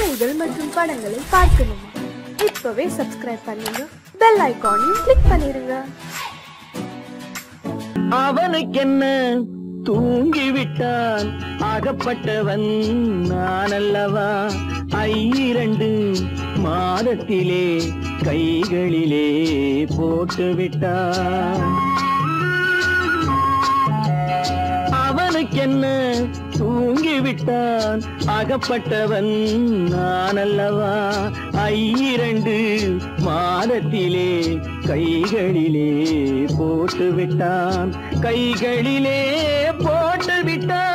கதைகள் மற்றும் படங்களை பார்க்கணுமா? இப்பவே சப்ஸ்கிரைப் பண்ணுங்க, பெல் ஐகானையும் கிளிக் பண்ணிருங்க. அவனுக்கென்ன தூங்கிவிட்டான், அகப்பட்டவன் நான் அல்லவா? 2 மாதத்திலே கைகளிலே போட்டுவிட்டான். அவனுக்கென்ன தூங்கிவிட்டான், அகப்பட்டவன் நான் அல்லவா? 2 மாதத்திலே கைகளிலே போட்டுவிட்டான், கைகளிலே போட்டுவிட்டான்.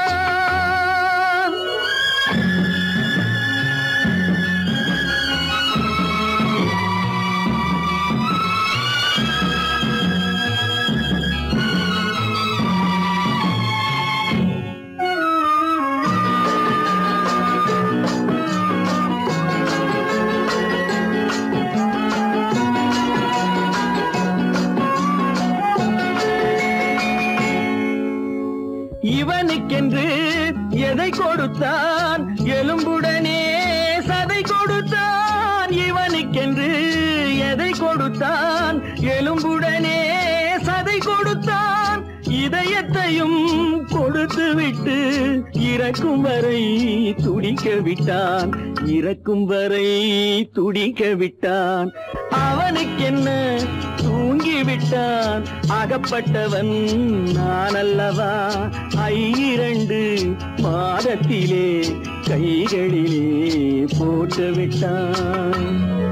இவனுக்கென்று எதை கொடுத்தான், எலும்புடனே சதை கொடுத்தான். இவனுக்கென்று எதை கொடுத்தான், எலும்புடனே சதை கொடுத்தான். இதயத்தையும் கொடுத்து விட்டு இறக்கும் வரை துடிக்க விட்டான், இறக்கும் வரை துடிக்க விட்டான். அவனுக்கென்ன தூங்கிவிட்டான், அகப்பட்டவன் நான் அல்லவா? 2 மாதத்திலே கைகளிலே போட்டுவிட்டான்.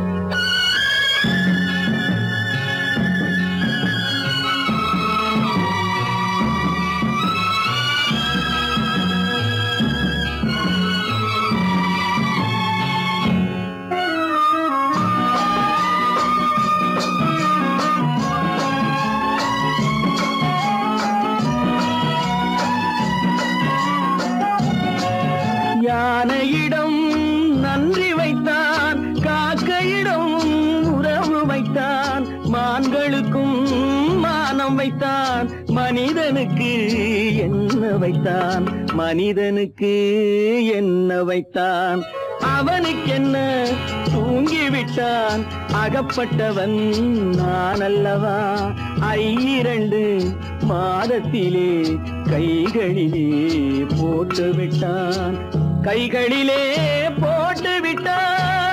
யானையிடம் நன்றி வைத்தான், காக்கையிடம் உறவு வைத்தான். மான்களுக்கும் மானம் வைத்தான், மனிதனுக்கு என்ன வைத்தான், மனிதனுக்கு என்ன வைத்தான். அவனுக்கென்ன தூங்கிவிட்டான், அகப்பட்டவன் நான் அல்லவா? 2 மாதத்திலே கைகளிலே போட்டுவிட்டான், கைகளிலே போட்டுவிட்டான்.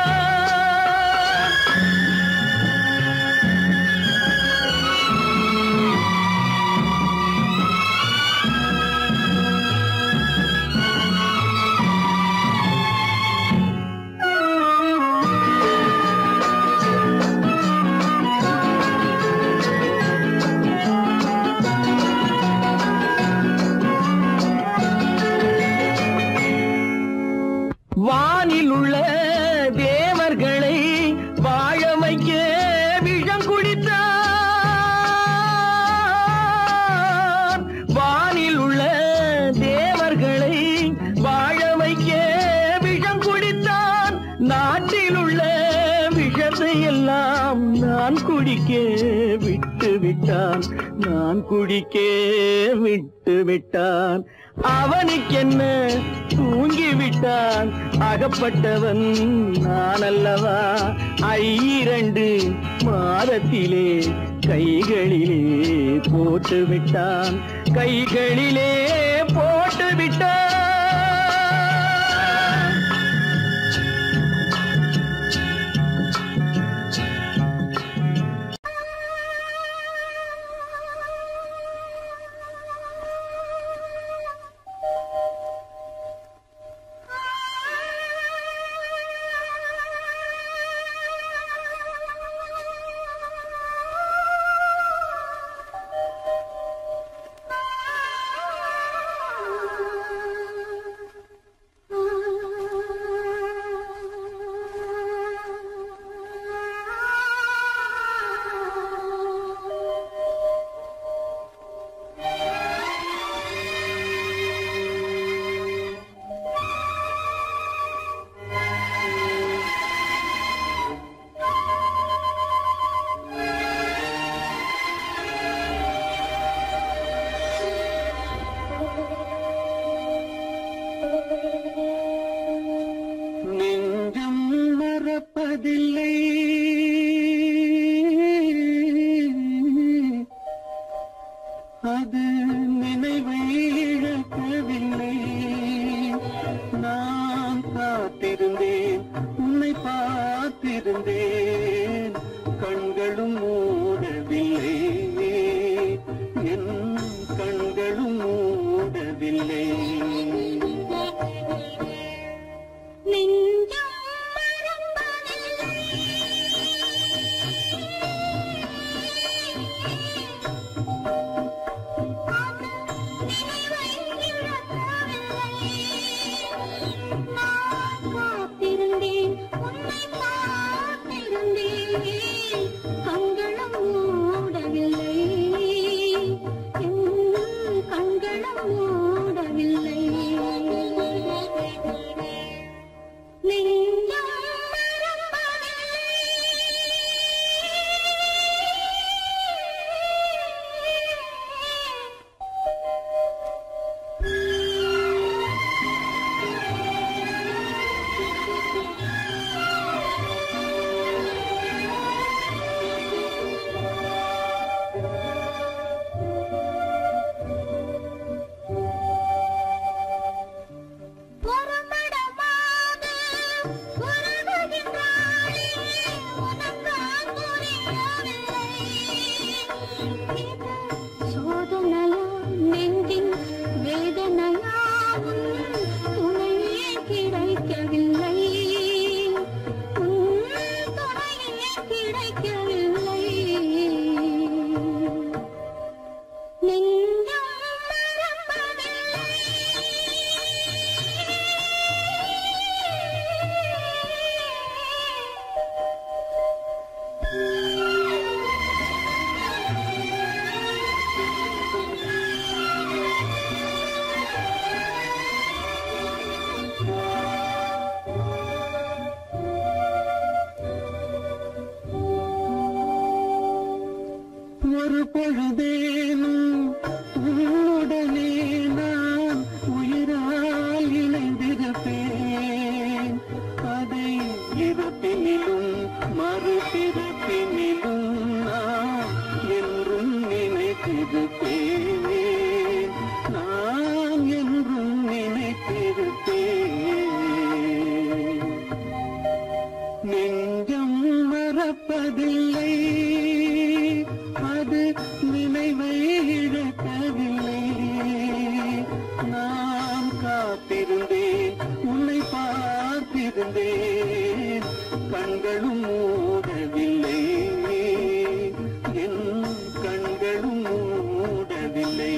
வானில் உள்ள தேவர்களை வாழ வைக்க விஷம் குடித்தான். வானில் உள்ள தேவர்களை வாழ வைக்க விஷம் குடித்தான். நாட்டில் உள்ள விஷத்தை எல்லாம் நான் குடிக்க விட்டு விட்டான், நான் குடிக்க விட்டு விட்டான். அவனுக்கென்ன தூங்கிவிட்டான், அகப்பட்டவன் நான் அல்லவா? 2 மாதத்திலே கைகளிலே போட்டுவிட்டான், கைகளிலே போட்டுவிட்டான். நெஞ்சு மறப்பதில்லை அது நினைவை இழக்கவில்லை நான் காத்திருந்தேன் உன்னை பார்த்திருந்தேன் கண்களும் மூடவில்லை என் கண்களும் மூடவில்லை ஒரு பொழுதேனும் உன்னுடனே நான் உயிரால் இணைந்திருப்பேன் அதை இறப்பினிலும் மறுபிறப்பினிலும் நான் என்றும் நினைத்திருப்பேன் நான் என்றும் நினைத்திருப்பேன் நெஞ்சம் மறப்பதில்லை அது நினைவை இழக்கவில்லை நான் காத்திருந்தேன் உன்னை பார்த்திருந்தேன் கண்களும் மூடவில்லை என் கண்களும் மூடவில்லை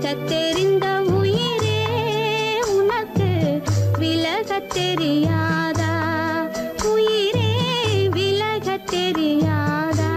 பழகத் தெரிந்த உயிரே உனக்கு விலகத் தெரியாதா? உயிரே விலகத் தெரியாதா?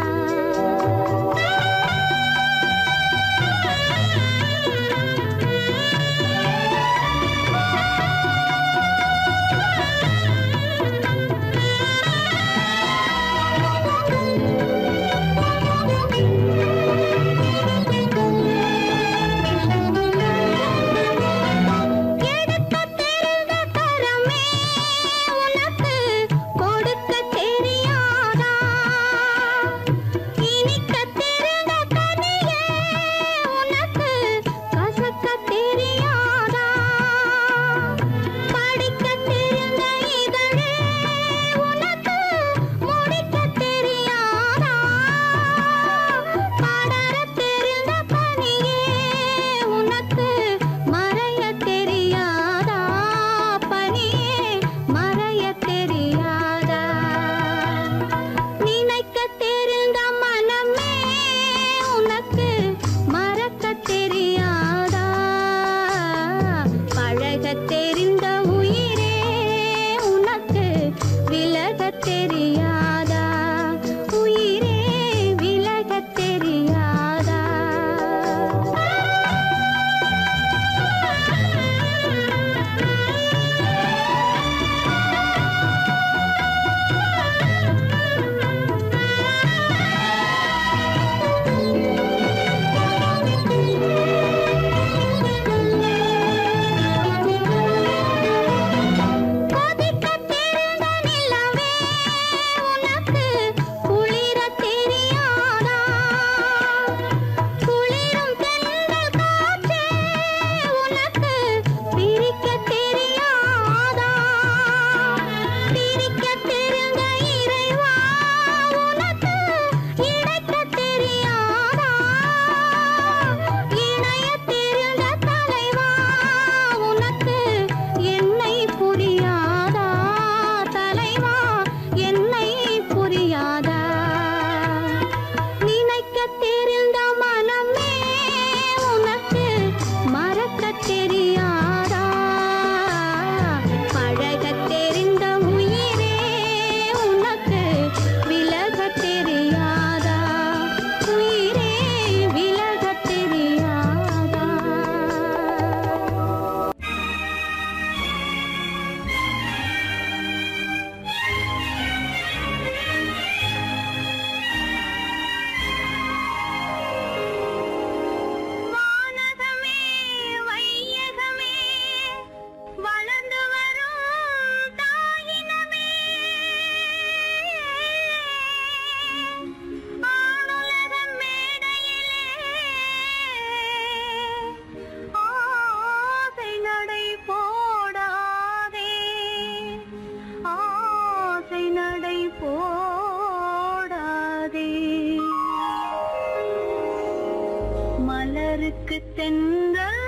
மலருக்கு தென்றல்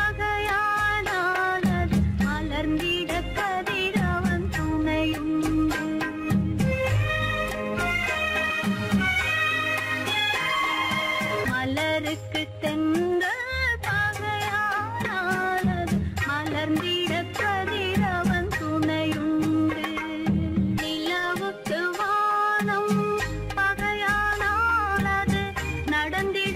பகையானால் அது மலர்ந்திட கதிரவன் துணையுண்டு. மலருக்கு தென்றல் பகையானால் அது மலர்ந்திட கதிரவன் துணையுண்டு. நிலவுக்கு வானம் பகையானால் அது நடந்திட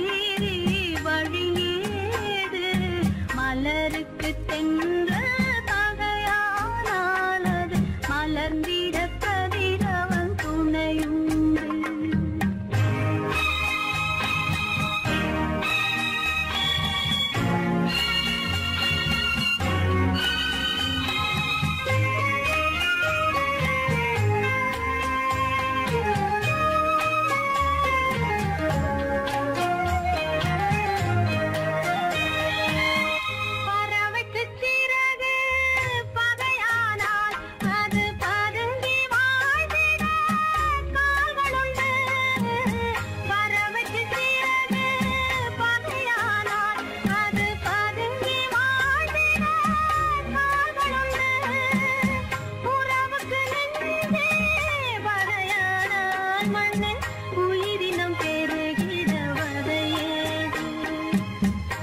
மலருக்கு தென்றல் பகையானால் அது மலர்ந்திட கதிரவன் துணையுண்டு.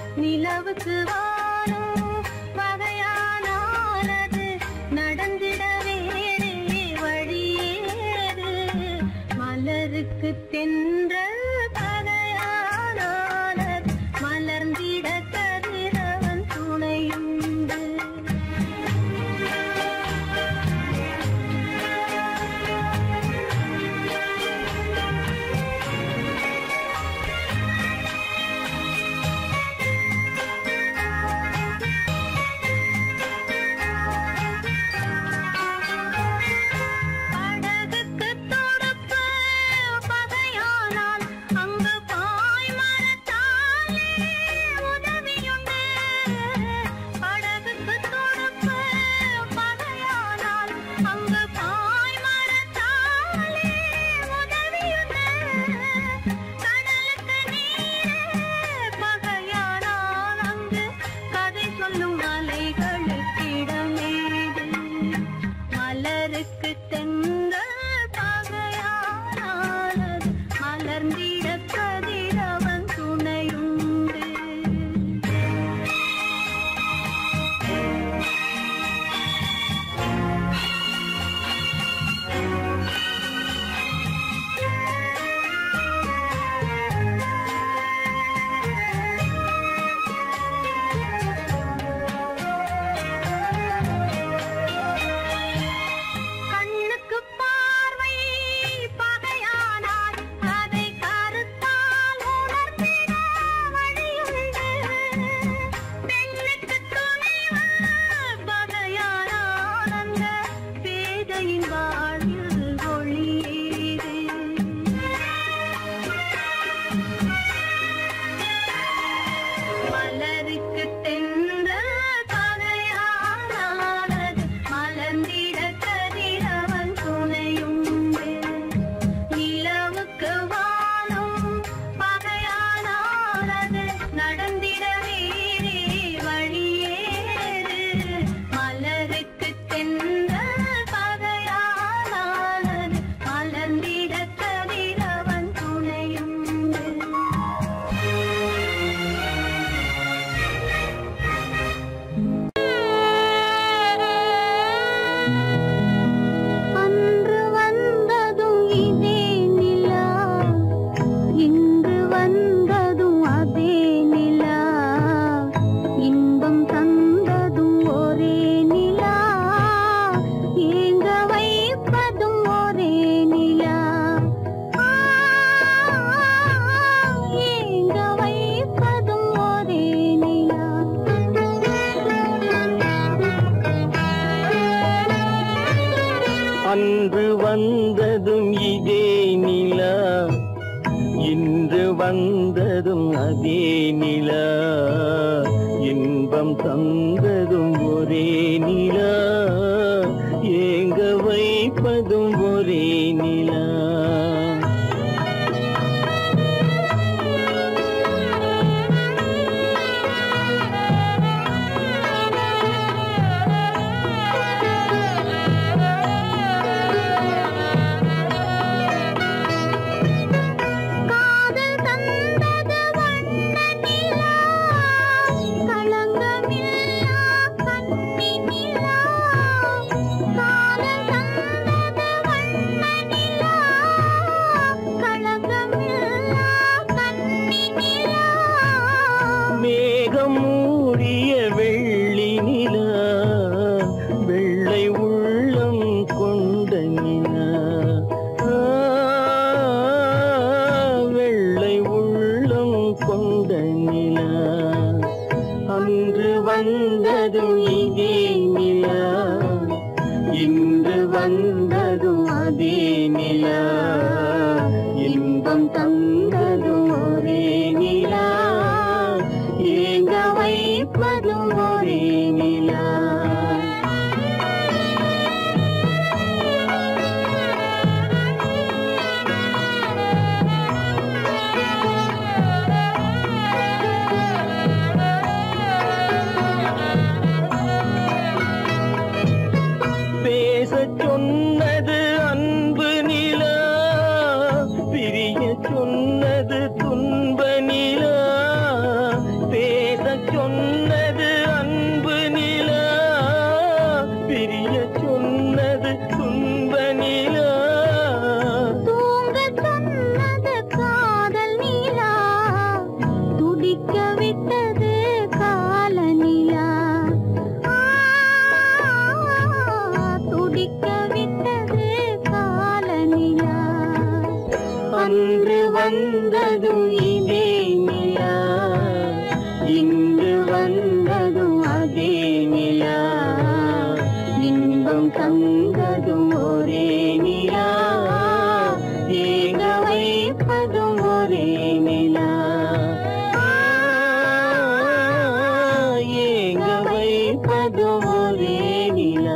நிலவுக்கு வானம் பகையானானது நடந்திட வேறே வழியேது மலருக்கு தென்றல் பகையானானது மலர்ந்திட கதிரவன் துணையுண்டு அன்று வந்ததும் இதே நிலா இன்று வந்ததும் அதே நிலா இன்பம் தந்ததும் ஒரே நிலா ஏங்க வைப்பதும் ஒரே நிலா மூடிய வெள்ளி நிலா வெள்ளை உள்ளம் கொண்ட நிலா வெள்ளை உள்ளம் கொண்ட நிலா அன்று வந்ததும் இதே நிலா இன்று வந்ததும் அதே நிலா இன்பம் தந்ததும் ஒரே நிலா ஏங்க வைப்பதும் ஒரே நிலா பேசச் சொன்னது அன்பு நிலா விட்டது காலநிலா துடிக்க விட்டது காலநிலா அன்று வந்ததும் இதே நிலா இன்று வந்ததும் அதே நிலா இன்பம் தந்ததும் ஒரே நிலா ஏங்க வைப்பதும் ஒரே நிலா ஏங்க வைப்பதும் ஒரே நிலா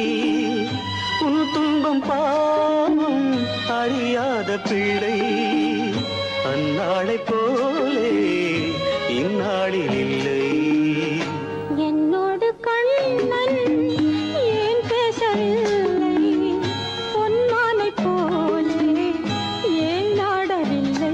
உன் துன்பம் பாவம் அறியாத பிள்ளை அந்நாளை போலே இந்நாளில் இல்லை. என்னோடு கண்ணன் ஏன் பேசவில்லை, பொன்மானை போலே ஏன் நாடவில்லை.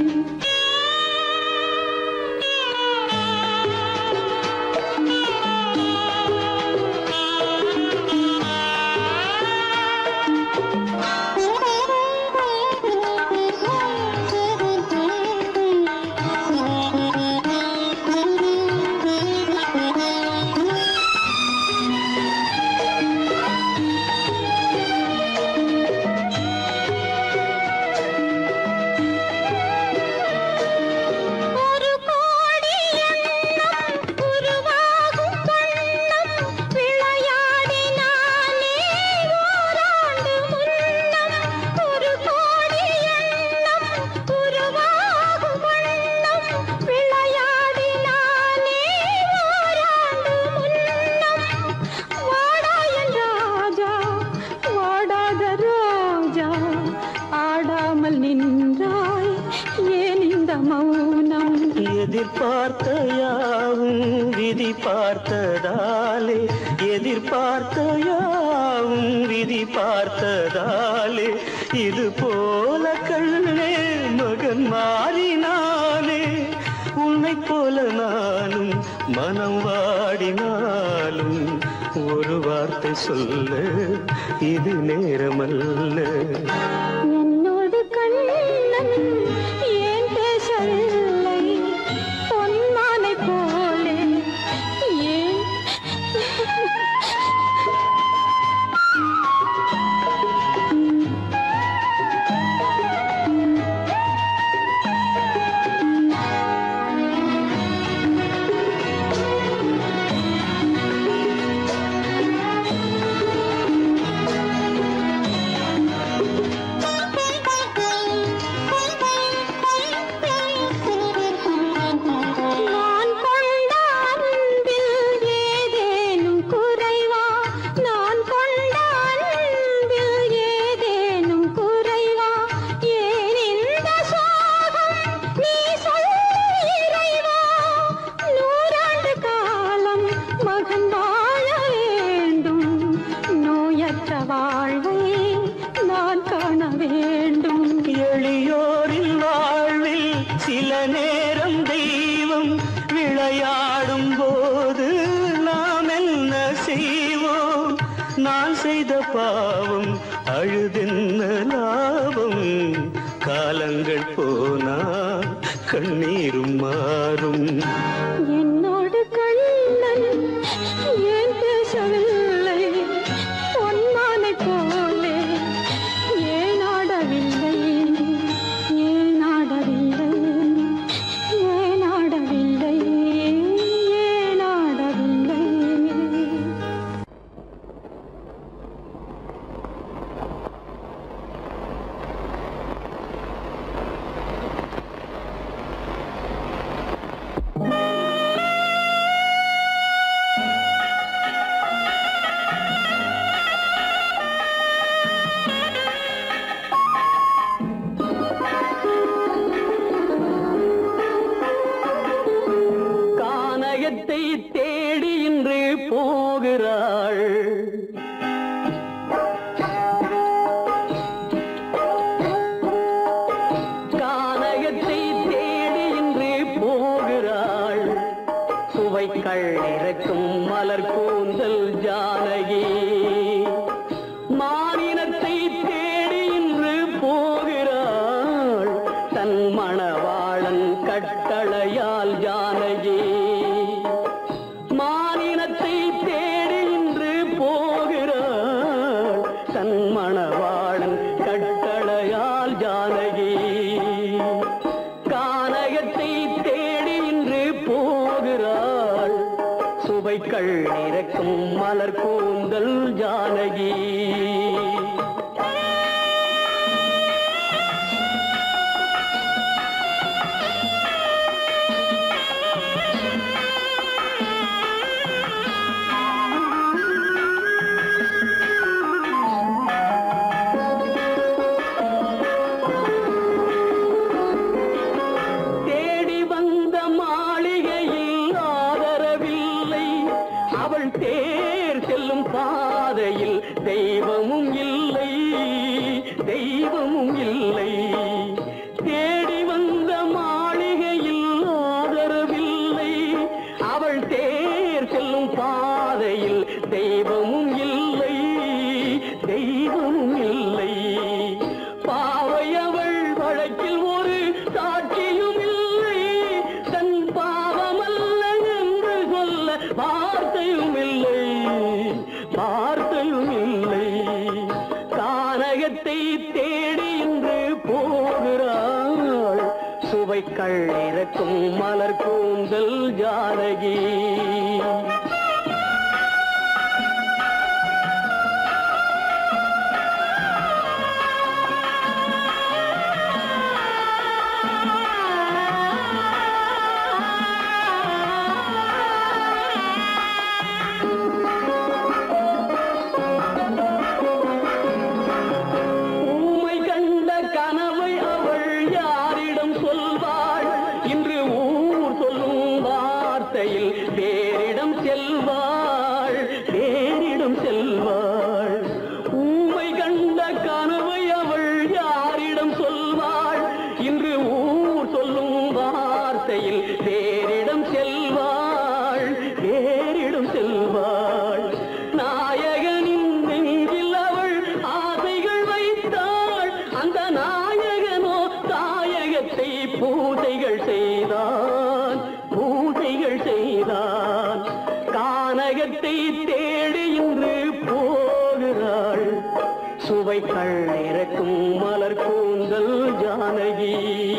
எதிர்பார்த்த யாவும் விதி பார்த்ததாலே, எதிர்பார்த்த யாவும் விதி பார்த்ததாலே, இது போல கண்ணே மகன் மாறினாலே, உன்னை போல நானும் மனம் வாடினாலும் ஒரு வார்த்தை சொல்ல இது நேரமல்ல. என்னோடு கண்ணன் ஏன் பேசவில்லை, பொன்மானை போலே ஏன். எளியோரின் வாழ்வில் சில நேரம் தெய்வம் விளையாடும் போது நாம் என்ன செய்வோம்? நான் செய்த பாவம் அழுதென்ன லாபம்? காலங்கள் போனா கண்ணீரும் மாறும். என்னோடு கண்ணன் ஏன் பேசவில்லை, பொன்மானை போலே ஏன் ஆடவில்லை, ஏன் ஆடவில்லை, ஏன் ஆடவில்லை, ஏன் ஆடவில்லை. கானகத்தை தேடி இன்று போகிறாள், கானகத்தை தேடி இன்று போகிறாள். சுவைக்கள் இறக்கும் மலர் கூந்தல் ஜானகி மானினத்தை தேடி இன்று போகிறாள். தன் மணவாளன் கட்டளையால் ஜானகி மானினத்தை தேடி இன்று போகிறாள். தன் மணவாளன் கட்டளையால் ஜானகி கானகத்தை தேடி இன்று போகிறாள். சுவைக்கள் இறக்கும் மலர் கூந்தல் ஜானகி. தெய்வமும் இல்லை தெய்வமும் இல்லை. தேடி வந்த மாளிகையில் ஆதரவில்லை, அவள் தேர் செல்லும் பாதையில் தெய்வமும் இல்லை தெய்வமும் இல்லை. பாவை அவள் வழக்கில் ஒரு சாட்சியும் இல்லை, தன் பாவமல்ல என்று சொல்ல வார்த்தையும் இல்லை வார்த்தையும் இல்லை. கானகத்தை தேடி இன்று போகிறாள், சுவைக்கள் இறக்கும் மலர் கூந்தல் ஜானகி. பூசைகள் செய்தான் கானகத்தை தேடி இன்று போகிறாள், சுவைக்கள் இறக்கும் மலர் கூந்தல் ஜானகி.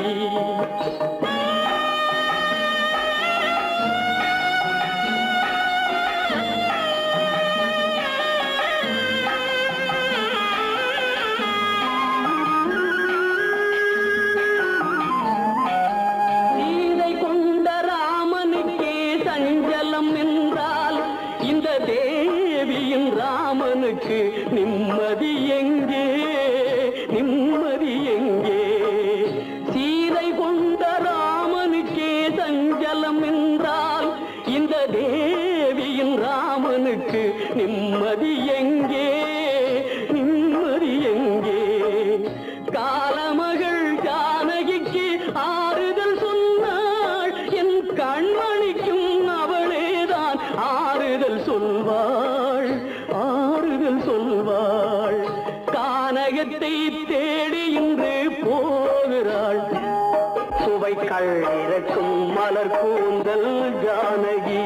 ராமனுக்கு நிம்மதி எங்கே நிம்மதி எங்கே? சீதை கொண்ட ராமனுக்கே சஞ்சலம் என்றால் இந்த தேவியின் ராமனுக்கு நிம்மதி எங்கே நிம்மதி எங்கே? காலமகள் ஜானகிக்கு ஆறுதல் சொன்னாள், என் கண்மணிக்கும் அவளேதான் ஆறுதல் சொல்வாள் ஆறுதல் சொல்வாள். கானகத்தை தேடி இன்று போகிறாள், சுவைக்கள் இறக்கும் மலர் கூந்தல் ஜானகி.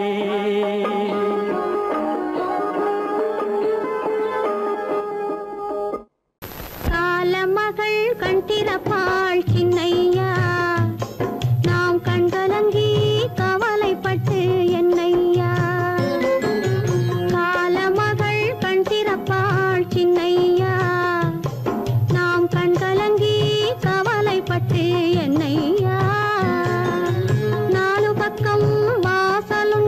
காலமகள் கண் திறப்பாள் சின்னையா, நாம் கண்கலங்கி கவலைப்பட்டு என்னையா. காலமகள் கண் திறப்பாள் சின்னையா, நாம் கண்கலங்கி கவலைப்பட்டு என்னையா. நாலு பக்கம் வாசலும்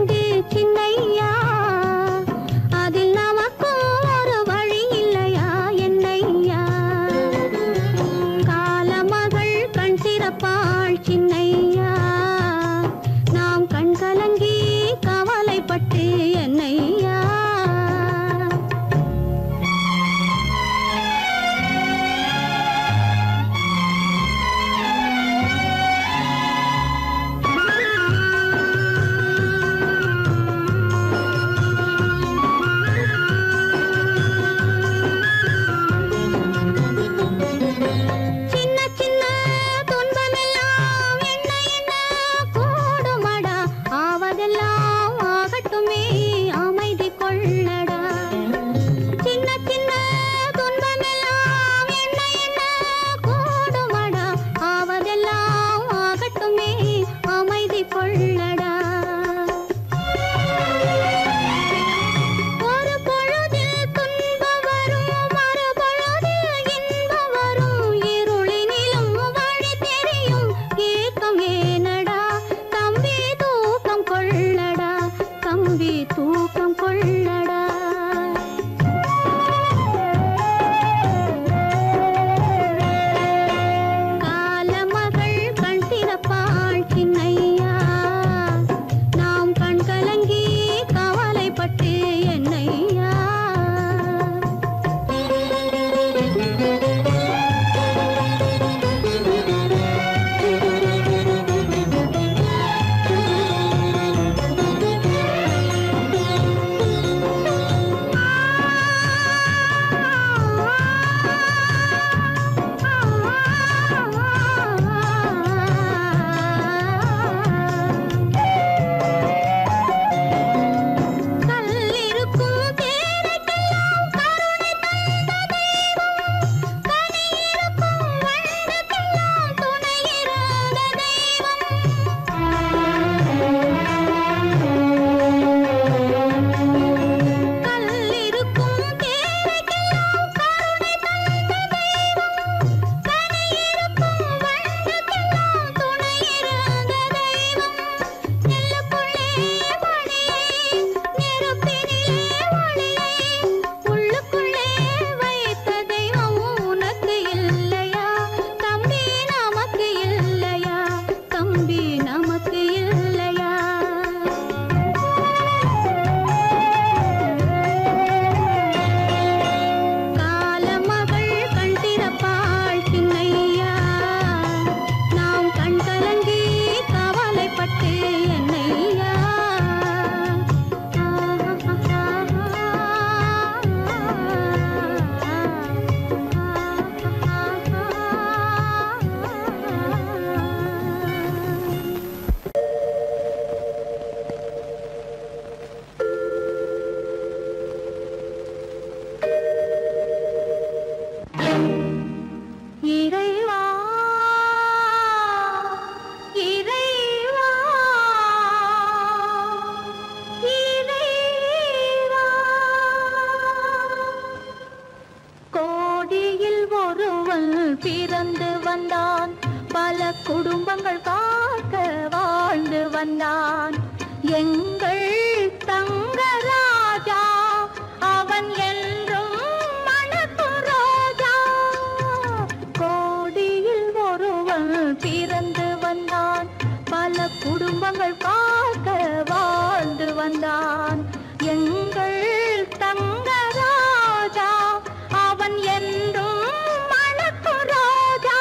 கோடியில் ஒருவன் பிறந்து வந்தான், பல குடும்பங்கள் காக்க வாழ்ந்து வந்தான். எங்கள் தங்கராஜா அவன் என்றும் மணக்கு ரோஜா. கோடியில் ஒருவன் பிறந்து வந்தான், பல குடும்பங்கள் காக்க வாழ்ந்து வந்தான். எங்கள் தங்கராஜா அவன் என்றும் மணக்கு ரோஜா.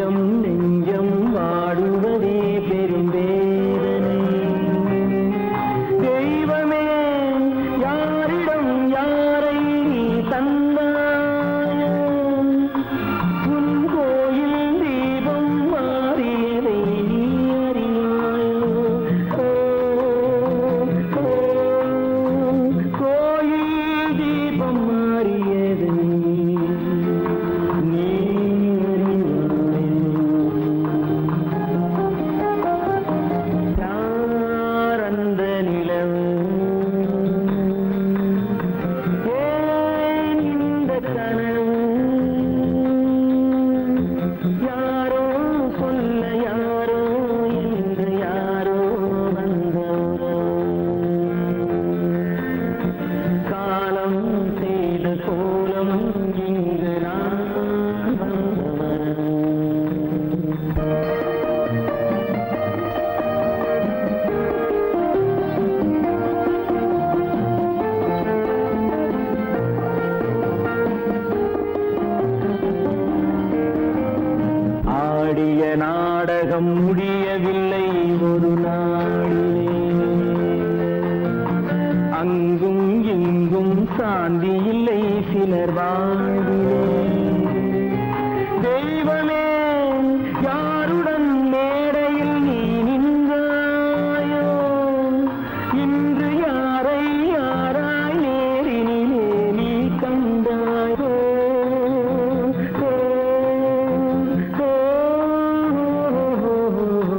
நெஞ்சம் நெஞ்சம் வாடுவதே பெரும் வேதனை. தெய்வமே யாரிடம் யாரை தந்தாயோ, உன் கோயில் தீபம் மாறியதை நீ அறியாயோ. கோயில் தீபம் மாறியதை நீ யார் அந்த நிலவு, ஏன் இந்த கனவு, யாரோ சொல்ல யாரோ என்று யாரோ வந்த காலம் செய்த கோலம் இங்கு நான் வந்தவன். ஆடிய நாடகம் முடியவில்லை ஒரு நாளிலே, அங்கும் இங்கும் சாந்தி இல்லை சிலர் வாழ்விலே. தெய்வமே யாருடன் மேடையில் நீ நின்றாயோ, இன்று யாரை யாராய் நேரினிலே நீ கண்டாயோ. ஓ, ஓ, ஓ,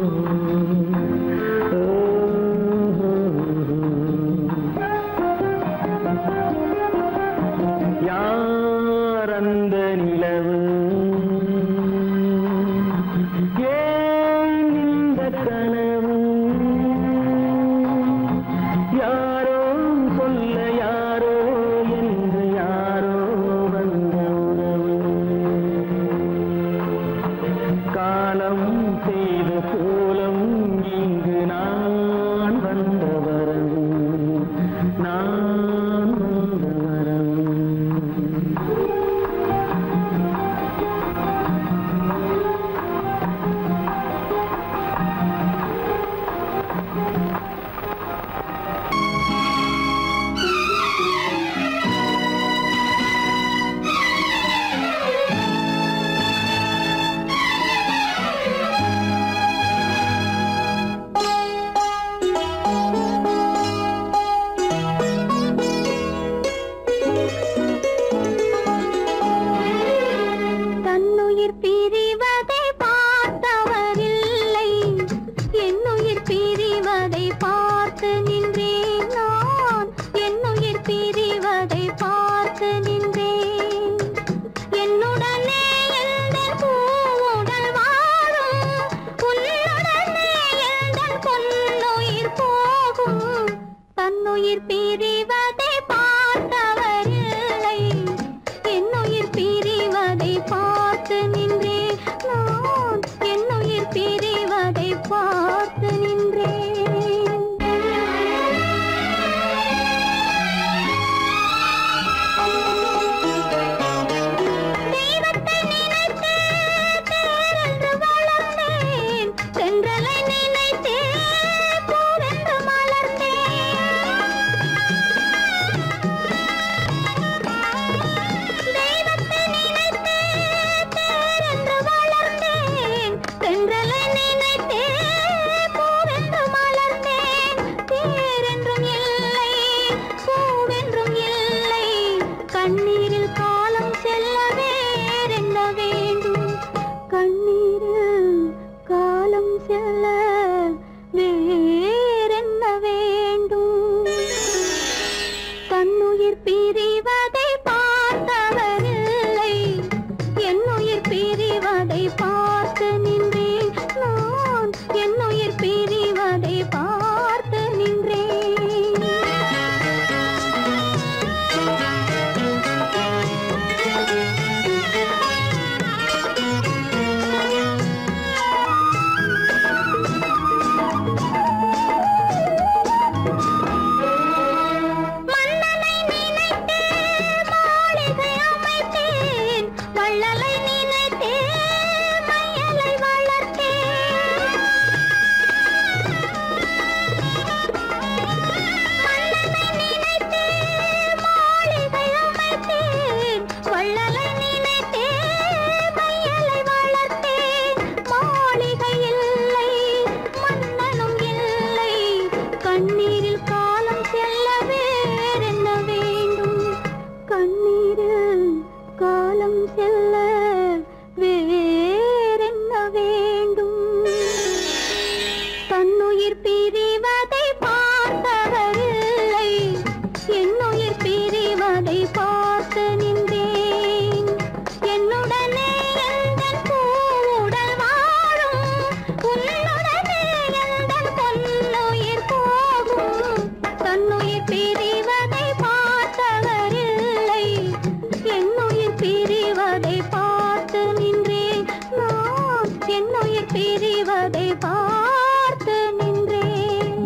என்னுயிர் பிரிவதை பார்த்து நின்றேன்.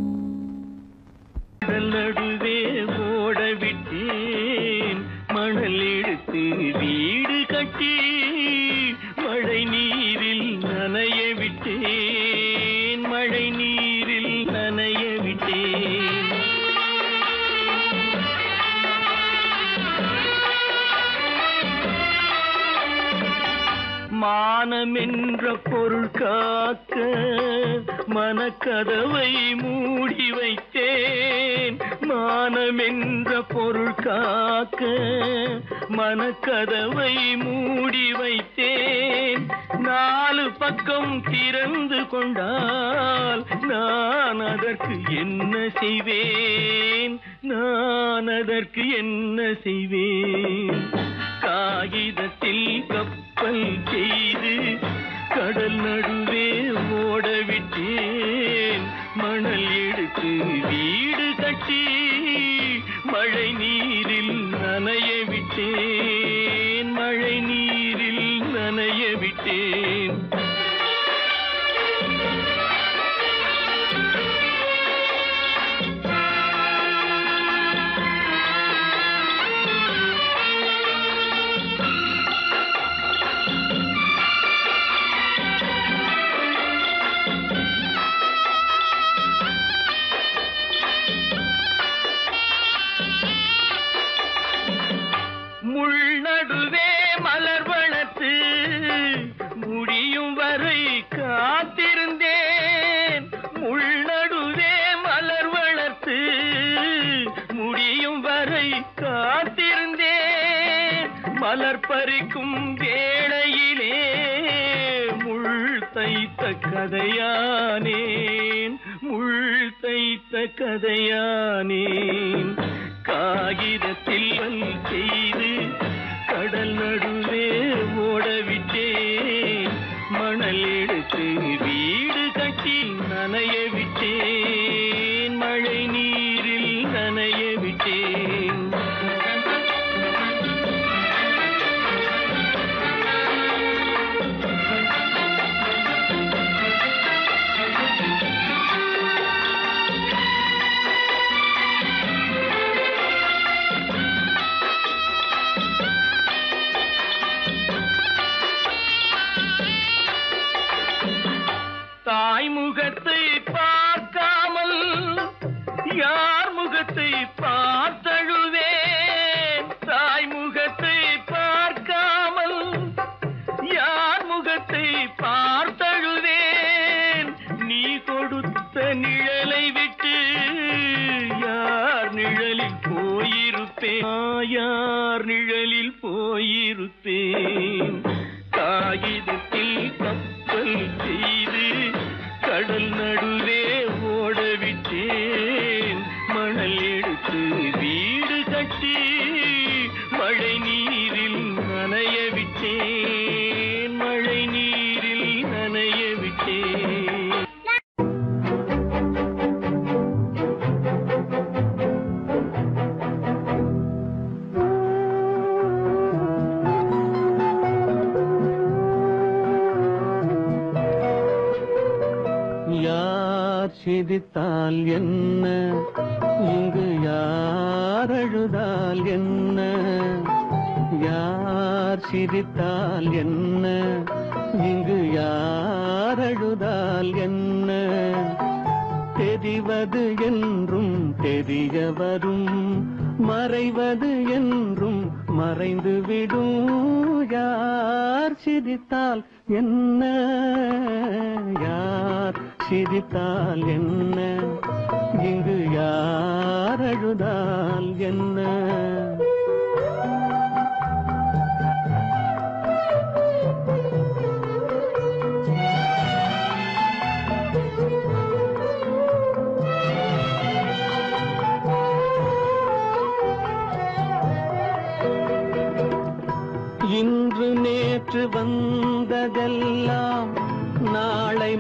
நடுவே ஓட விட்டேன் மணல் எடுத்து வீடு கட்டி மழை நீரில் நனைய விட்டேன் மழை நீரில் நனைய விட்டேன். மானம் என்ற பொருள் காக்க மனக்கதவை மூடி வைத்தேன் மானம் என்ற பொருள் காக்க மனக்கதவை மூடி வைத்தேன். 4 பக்கம் திறந்து கொண்டால் நான் அதற்கு என்ன செய்வேன் நான் அதற்கு என்ன செய்வேன். காகிதத்தில் கப்பல் செய்து கடல் நடுவே ஓட விட்டேன் மணல் எடுத்து வீடு கட்டி மழை நீரில் நனைய விட்டேன் மழை நீரில் நனைய விட்டேன். முள்நடுவே மலர் வளர்த்து முடியும் வரை காத்திருந்தேன் முள்நடுவே மலர் வளர்த்து முடியும் வரை காத்திருந்தேன். மலர் பறிக்கும் வேளையிலே முள் தைத்த கதையானேன் முள் தைத்த கதையானேன். காகிதத்தில் செய்து கடல் நடுவே ஓடவிட்டேன் மணல் எடுத்து வீடு கட்டி நனைய விட்டேன் மழை நீரில் நனைய விட்டேன். தாய் முகத்தை பார்க்காமல் யார் முகத்தை பார்த்தழுவேன் தாய் முகத்தை பார்க்காமல் யார் முகத்தை பார்த்தழுவேன். நீ கொடுத்த நிழலை விட்டு யார் நிழலில் போயிருப்பேன் யார் நிழலில் போயிருப்பேன். காகிதத்தில் கப்பல் செய்து கடல் நடுவே ஓடவிட்டேன் மணல் எடுத்து வீடு கட்டி மழை நீரில் நனைய விட்டேன் மழை நீரில் நனைய விட்டேன். யார் சிரித்தால் என்ன இங்கு யார் அழுதால் என்ன யார் சிரித்தால் என்ன இங்கு யார் அழுதால் என்ன தெரிவது என்றும் தெரிய வரும் மறைவது என்றும் மறைந்து விடும். யார் சிரித்தால் என்ன யார் சிரித்தால் என்ன இங்கு யார் அழுதால் என்ன. இன்று நேற்று வந்ததெல்லாம் நாளை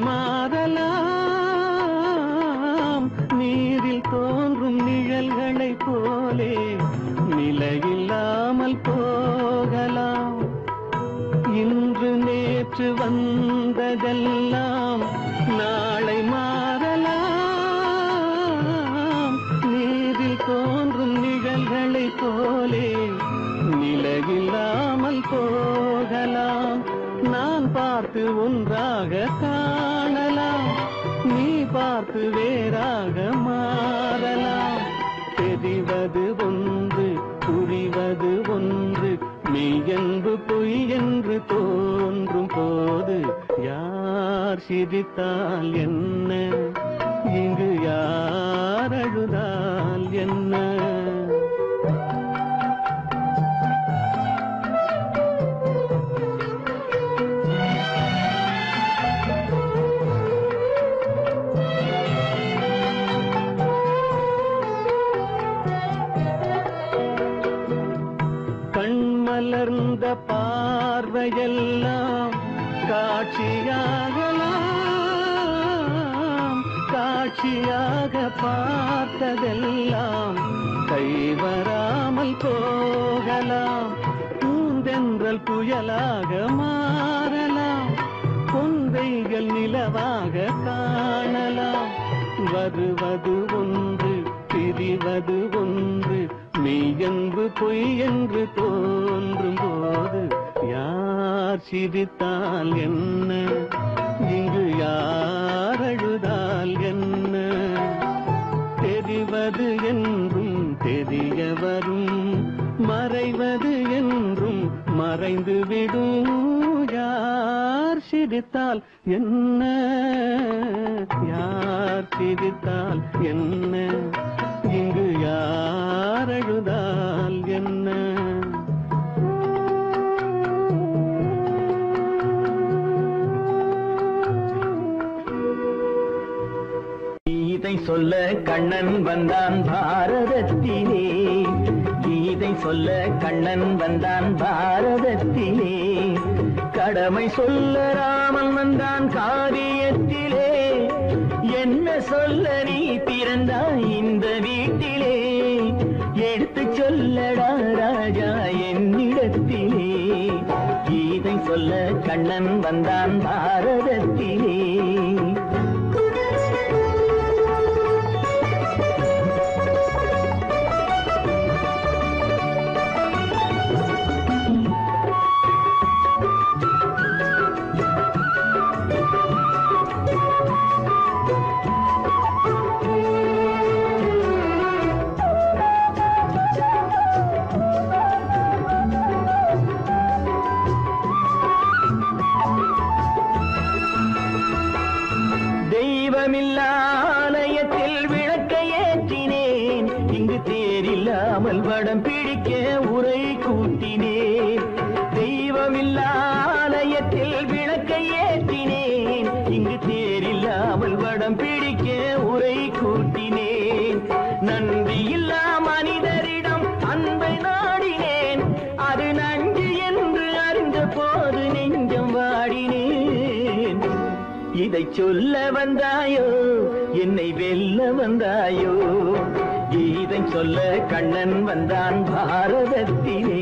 மாறலாம். நீரில் தோன்றும் நிழல்களை போலே நிலையில்லாமல் போகலாம். இன்று நேற்று வந்த வாழ்ந்ததெல்லாம் நாளை மாறலாம். நீரில் தோன்றும் நிழல்களைப் போலே நிலையில்லாமல் போகலாம். நான் பார்த்து ஒன்றாக காணலாம், நீ பார்த்து வேறாக மாறலாம். தெரிவது ஒன்று, புரிவது ஒன்று, மெய் என்று பொய் என்று தோன்றும் போது யார் சிரித்தால் என்ன, இங்கு யார் அழுதால் என்ன? கண்மலர்ந்த பார்வையெல்லாம் காட்சியாகலாம், காட்சியாக பார்த்ததெல்லாம் கைவராமல் போகலாம். பூந்தென்றல் புயலாக மாறலாம், பொந்தைகள் நிலவாக காணலாம். வருவது ஒன்று, பிரிவது ஒன்று, மெய்யென்று பொய் என்று தோன்றும் போது யார் சிரித்தால் என்ன, இங்கு யார் அழுதால் என்ன? தெரிவது என்றும் தெரிய வரும், மறைவது என்றும் மறைந்துவிடும். யார் சிரித்தால் என்ன, யார் சிரித்தால் என்ன, இங்கு யார் அழுதால் என்ன? கீதை சொல்ல கண்ணன் வந்தான் பாரதத்திலே, கீதை சொல்ல கண்ணன் வந்தான் பாரதத்திலே. கடமை சொல்ல ராமன் வந்தான் காரியத்திலே. என்ன சொல்ல நீ பிறந்தாய் இந்த வீட்டிலே, எடுத்து சொல்லடா ராஜா என்னிடத்திலே. கீதை சொல்ல கண்ணன் வந்தான் பாரதத்திலே. ஆலயத்தில் விளக்கை ஏற்றினேன், இங்கு தேரில்லாமல் வடம் பிடிக்க உரை கூட்டினேன். தெய்வமில்லா ஆலயத்தில் விளக்கை ஏற்றினேன், இங்கு தேரில்லாமல் வடம் பிடிக்க உரை கூட்டினேன். நன்றியில்லா மனிதரிடம் அன்பை நாடினேன், அது நன்றி என்று அறிந்த போது நெஞ்சம் வாடினேன். இதை சொல்ல வந்தாயோ, என்னை வெல்ல வந்தாயோ? கீதை சொல்ல கண்ணன் வந்தான் பாரதத்திலே.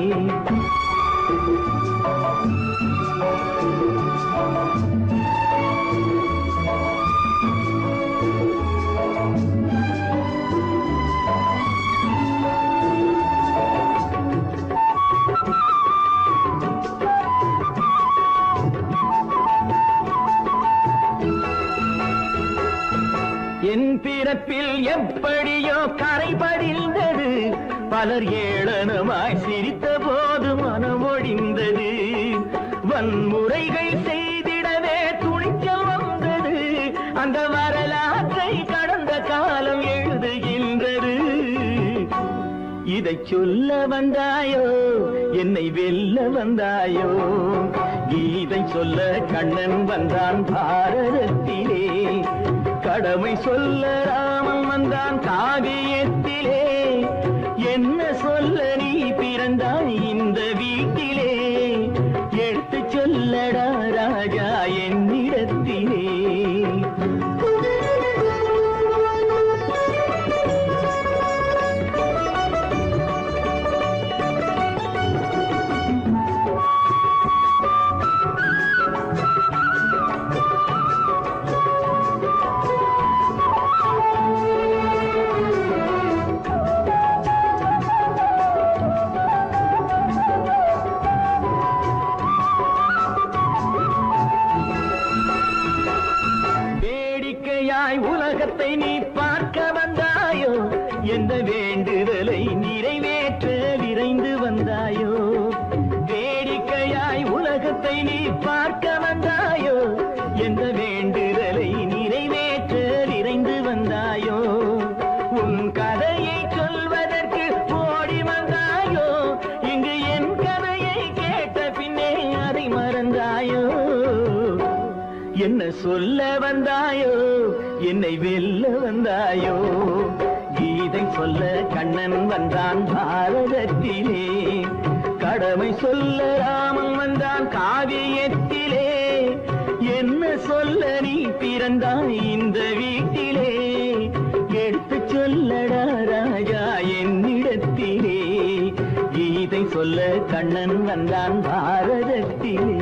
என் பிறப்பில் எப்படியோ கரை படிந்தது, பலர் ஏளனமாய் சிரித்த போது மனம் ஒழிந்தது. வன்முறைகள் செய்திடவே துணிச்சல் வந்தது, அந்த வரலாற்றை கடந்த காலம் எழுதுகின்றது. இதை சொல்ல வந்தாயோ, என்னை வெல்ல வந்தாயோ? கீதை சொல்ல கண்ணன் வந்தான் பாரதத்திலே. கடமை சொல்ல ராமன் வந்தான் காவியத்திலே. என்ன சொல்ல நீ பிறந்தாய் இந்த வீட்டிலே, எடுத்து சொல்லடா ராஜா என்னிடத்திலே. உலகத்தை நீ பார்க்க வந்தாயோ, எந்த வேண்டுதலை நிறைவேற்ற விரைந்து வந்தாயோ. வேடிக்கையாய் உலகத்தை நீ பார்க்க வந்தாயோ, எந்த வேண்டுதலை நிறைவேற்ற விரைந்து வந்தாயோ. உன் கதையை சொல்வதற்கு ஓடி வந்தாயோ, இங்கு என் கதையை கேட்ட பின்னே அதை மறந்தாயோ. என்ன சொல்ல வந்தாயோ, என்னை வெல்ல வந்தாயோ. கீதை சொல்ல கண்ணன் வந்தான் பாரதத்திலே, கடமை சொல்ல ராமன் வந்தான் காவியத்திலே. என்ன சொல்ல நீ பிறந்தாய் இந்த வீட்டிலே, எடுத்து சொல்லடா ராஜா என்னிடத்திலே. கீதை சொல்ல கண்ணன் வந்தான் பாரதத்திலே.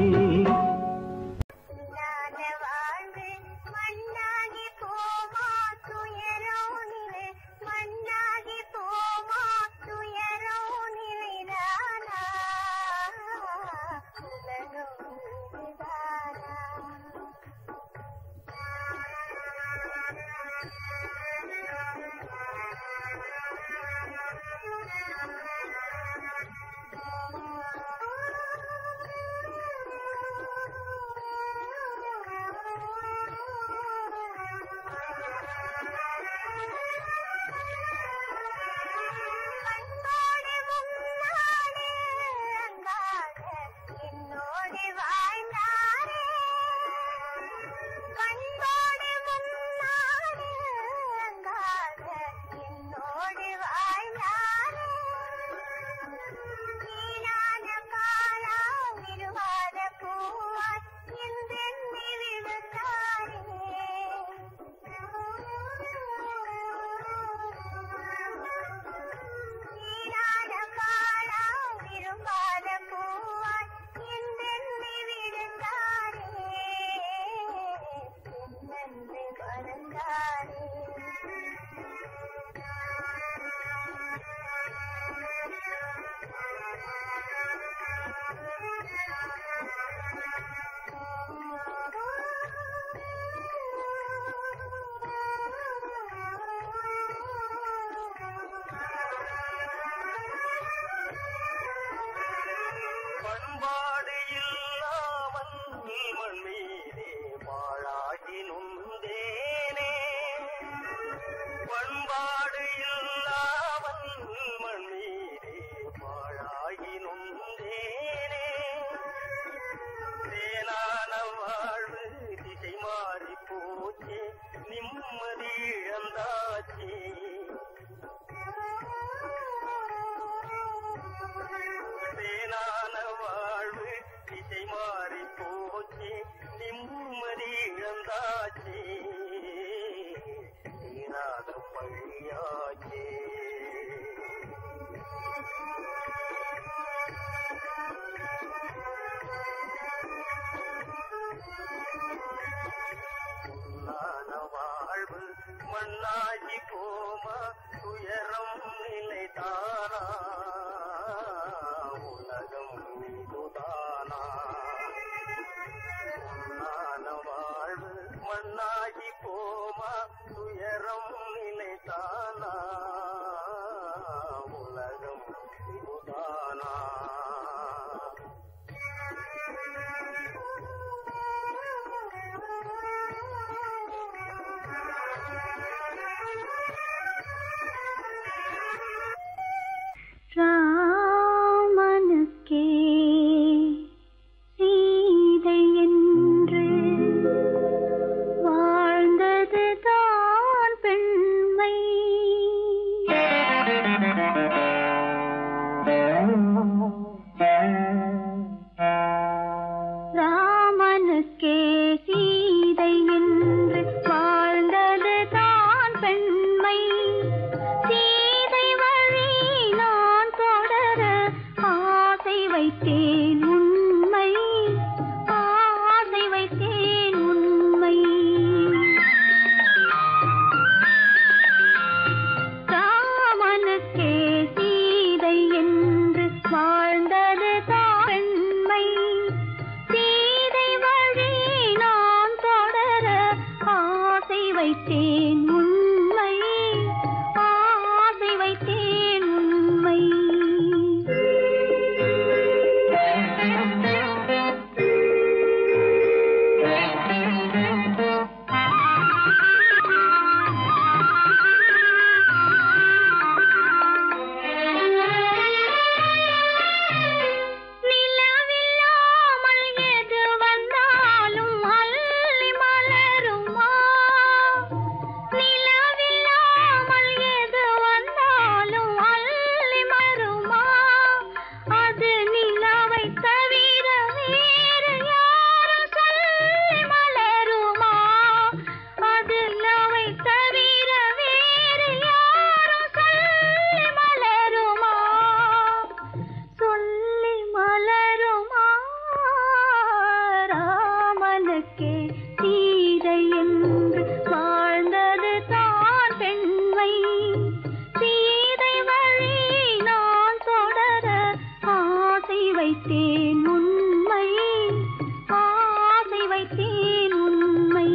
மண்ணாகி போமா துயரம் நிலைதானா, உலகம் இதுதானா. பொன்னான வாழ்வு மண்ணாகி போமா துயரம் நிலைதானா, உலகம் இதுதானா. தனக்கே சீதை என்று வாழ்ந்தது தான் பெண்மை. சீதை வழி நான் தொடர ஆசை வைத்தேன் உண்மை, ஆசை வைத்தேன் உண்மை.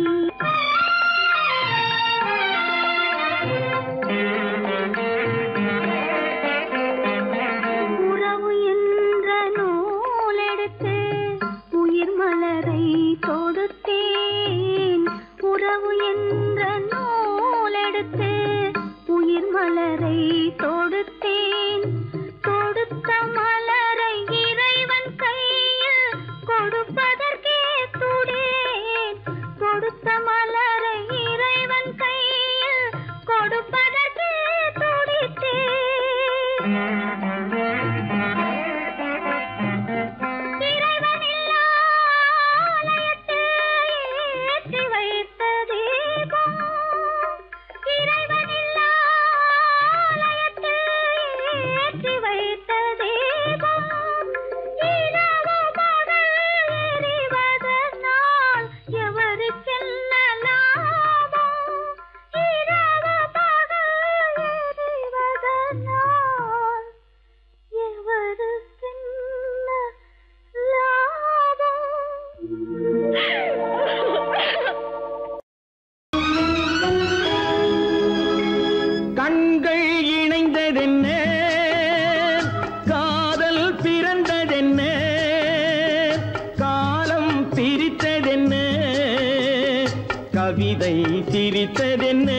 உறவு என்ற நூலெடுத்து உயிர் மலரை தொடுத்தேன். உறவு என்ற நூலெடுத்து உயிர் மலரை தொடுத்தேன். தொடுத்த மலரை இறைவன் கையில் கொடுப்பதற்கே துடேன். கொடுத்த மலரை இறைவன் கையில் கொடுப்பதற்கே துடித்தேன். இறைவனில்லா ஆலயத்தில் ஏற்றி வைத்த தீபம். இறைவனில்லா ஆலயத்தில் ஏற்றி வைத்த தீபம். இரவு பகல் எரிவதனால் எவருக்கென்ன லாபம்? இரவு பகல் எரிவதனால் எவருக்கென்ன லாபம்? கண்கள் இணைந்ததென்ன, காதல் பிறந்ததென்ன, காலம் பிரித்ததென்ன, கவிதை சிரித்ததென்ன.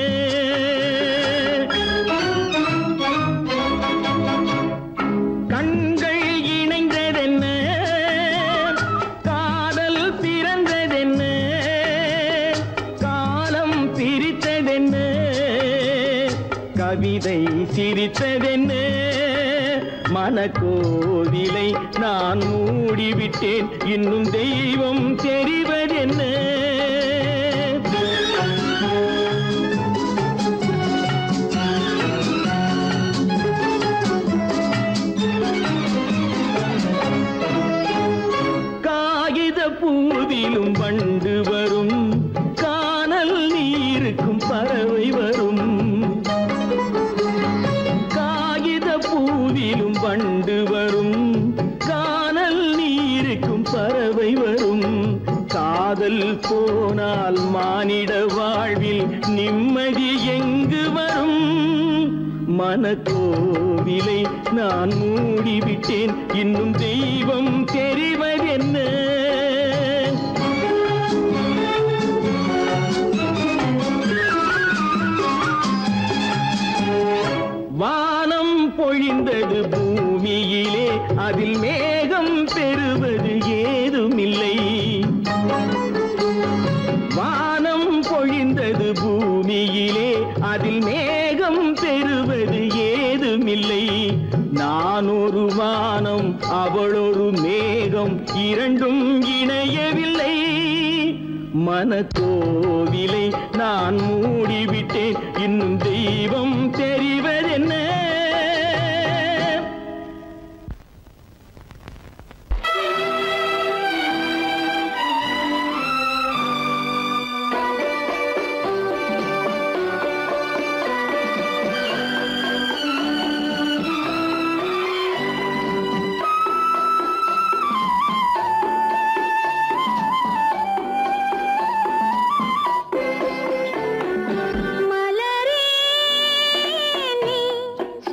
கண்கள் இணைந்ததென்ன, காதல் பிறந்ததென்ன, காலம் பிரித்ததென்ன, கவிதை சிரித்ததென்ன. மனக்கோவிலை நான் மூடிவிட்டேன், இன்னும் தெய்வம் தெரிவதென்ன. காகித பூவிலும் வண்டு வரும், கானல் நீருக்கும் பறவை வரும். காகித பூவிலும் வண்டு வரும், கானல் நீருக்கும் பறவை வரும். காதல் போனால் மானிட வாழ்வில் நிம்மதி எங்கு வரும்? மனக்கோவிலை நான் மூடிவிட்டேன், இன்னும் தெய்வம் தெரிவதென்ன? வானம் பொழிந்தது பூமியிலே, அதில் மேகம் பெறுவது ஏதுமில்லை. வானம் பொழிந்தது பூமியிலே, அதில் மேகம் பெறுவது ஏதுமில்லை. நான் ஒரு வானம், அவளொரு மேகம், இரண்டும் இணையவில்லை. மனக்கோவிலை நான் மூடிவிட்டேன், இன்னும் தெய்வம் தெரிவதென்ன? மலரே நீ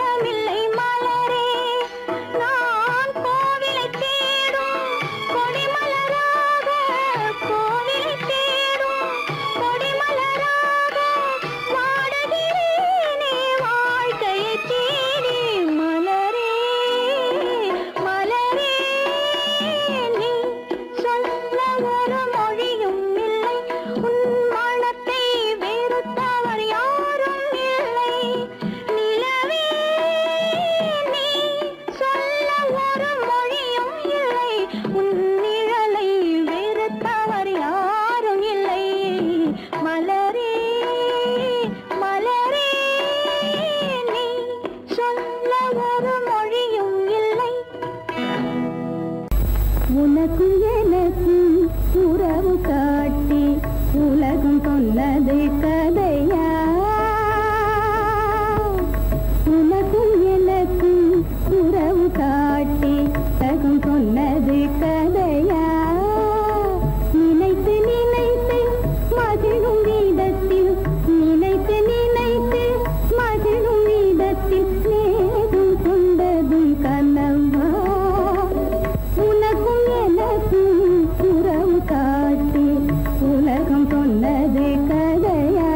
சொந்தமில்லை மலரே நான் கோவிலை தேடும் கொடிமலராக கோவிலை தேடும் கொடிமலராக வாடுகிறேனே வாழ்க்கையை தேடி மலரே மலரே நீ சொல்ல ஒரு மொழியும் இல்லை உன் மனத்தை வெறுத்தவர் யாரும் இல்லை நிலவே நீ சொல்ல ஒரு மொழியும் இல்லை உன் நிழலை வெறுத்தவர் யாரும் இல்லை மலரே மலரே நீ சொல்ல ஒரு மொழியும் இல்லை உனக்கு எனக்கு உறவு காட்டி உலகம் சொன்னது கதையா உனக்கும் எனக்கு உறவு காட்டி உலகம் சொன்னது கதையா நினைத்து நினைத்து மகிழும் வீதத்தில் நினைத்து நினைத்து மகிழும் வீதத்தில் நேரும் கொண்டதும் கனவா உனக்கும் எனக்கும் உறவு காட்டி உலகம் சொன்னது கதையா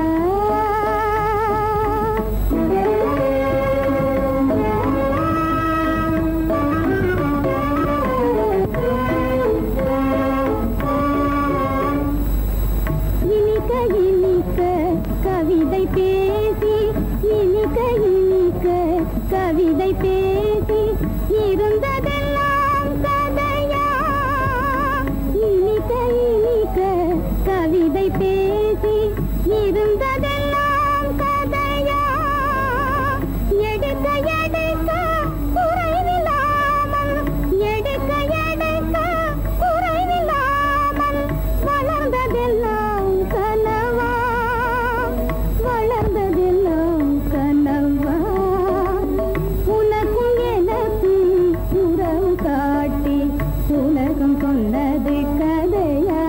இனிக்க இனிக்க கவிதை பேசி இனிக்க இனிக்க கவிதை பேசி இருந்ததெல்லாம் கதையா இனிக்க இனிக்க கவிதை பேசி இருந்ததெல்லாம் கதையா எடுக்க எடுக்க குறைவில்லாமல் எடுக்க எடுக்க குறைவில்லாமல் வளர்ந்ததெல்லாம் கனவா வளர்ந்ததெல்லாம் கனவா உனக்கும் எனக்கும் உறவு காட்டி உலகம் சொன்னது கதையா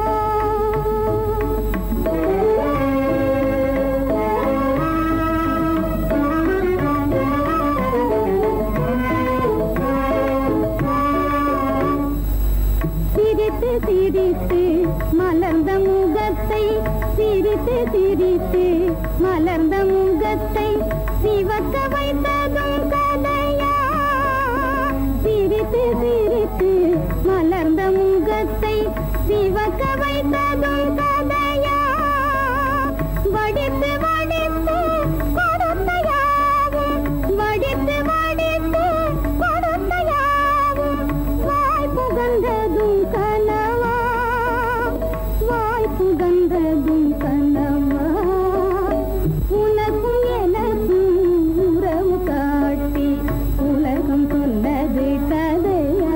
சிரித்து சிரித்து மலர்ந்த முகத்தை சிரித்து சிரித்து மலர்ந்த முகத்தை சிவக்க வைத்ததும் கதையா சிரித்து சிரித்து மலர்ந்த முகத்தை சிவக்க வைத்ததும் கதையா வடித்து வடித்து கொடுத்த யாவும் வடித்து வடித்து கொடுத்த யாவும் வாய் புகழ்ந்ததும் கனவா வாய் புகழ்ந்ததும் கனவா உனக்கும் எனக்கும் உறவு காட்டி உலகம் சொன்னது கதையா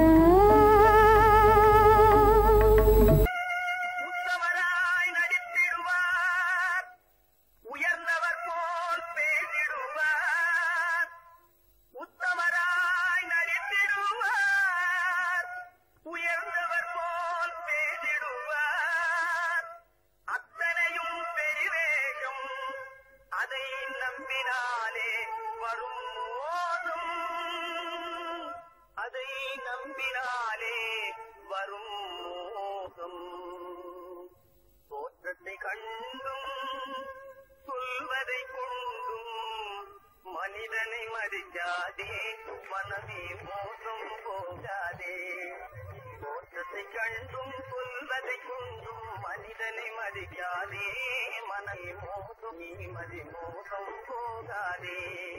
உத்தமராய் நடித்திடுவார் உயர்ந்தவர் போல் பேசிடுவார் உத்தமராய் நடித்திடுவார் உயர்ந்தவர் போல் பேசிடுவார் அத்தனையும் பெரிவேகம் அதை நம்பினாலே வரும் மோசம் அதை நம்பினாலே வரும் மோசம் தோற்றத்தை கண்டும் சொல்வதை கொண்டும் மனிதனை மதிக்காதே மனமே மோசம் போகாதே தோற்றத்தை கண்டும் சொல்வதை கொண்டும் மனிதனை மதிக்காதே மனமே மோசம் மதி மோசம் போகாதே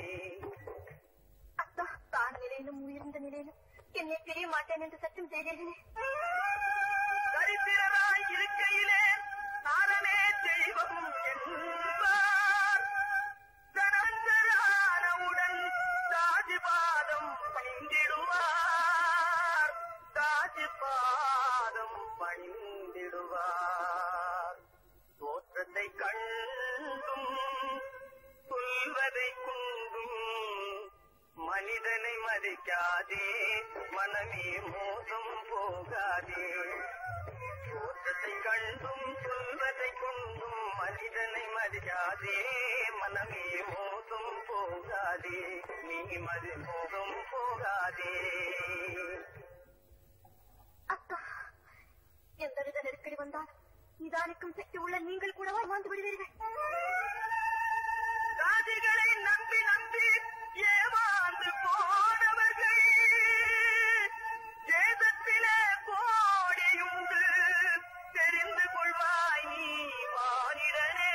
அத்தா தான் நிலையிலும் உயர்ந்த நிலையிலும் என்னை பிரிய மாட்டேன் என்று சத்தியம் செய்தேனே தரித்திரராய் இருக்கையிலே தானமே தெய்வம் என்பார் தனந்தரானவுடன் தாஜிபாதம் பணிந்திடுவார் தாஜிபாதம் பணிந்திடுவார் தோற்றத்தை கண்டும் சொல்வதை கொண்டும் மனிதனை மதிக்காதே மனமே மோசம் போகாதே தோற்றத்தை கண்டும் சொல்வதை கொண்டும் மனிதனை மதிக்காதே மனமே மோசம் போகாதே நீ மதி மோகம் போகாதே. அக்கா, எந்தவித நெருக்கடி வந்தால் நிதானிக்கும் சக்தி உள்ள நீங்கள் கூடவா வாழ்ந்து விடுவீர்கள்? சாதிகளை நம்பி நம்பி ஏமாந்து போனவர்கள் வேதத்திலே கோடியுண்டு தெரிந்து கொள்வாய் நீ மானிடனே,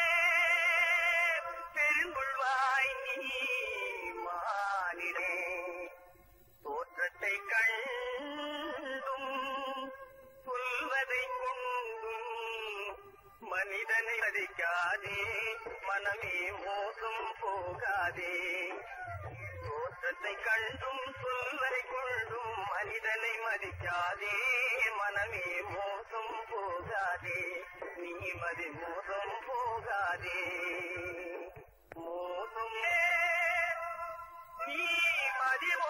தெரிந்து கொள்வாய் நீ மானிடே. தோற்றத்தை கண்டும் சொல்வதை கொண்டும் மனிதனை மதிக்காதே, மனமே மோசம் போகாதே. தோற்றத்தை கண்டும் சொல்வதை கொண்டும் மனிதனை மதிக்காதே, மனமே மோசம் போகாதே. நீ மதி மோசம் போகாதே. மோசம் நீ மதி